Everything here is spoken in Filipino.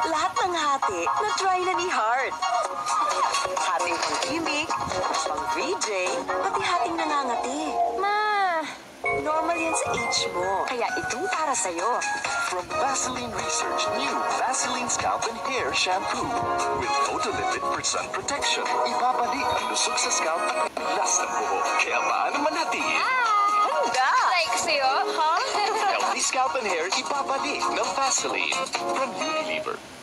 Lahat ng hati na try na ni Heart. Hating pang-imig, pang-VJ, pati hating nangangati. Ma, normal yan sa age mo. Kaya itong para sa'yo. From Vaseline Research, new Vaseline Scalp and Hair Shampoo. With Photo Lipid for sun protection. Ibabalik ang lusog sa scalp at last ng buhok. Kaya paano manatili? Handa! Like sa'yo, huh? Healthy scalp and hair ibabalik ng Vaseline. From Unilever.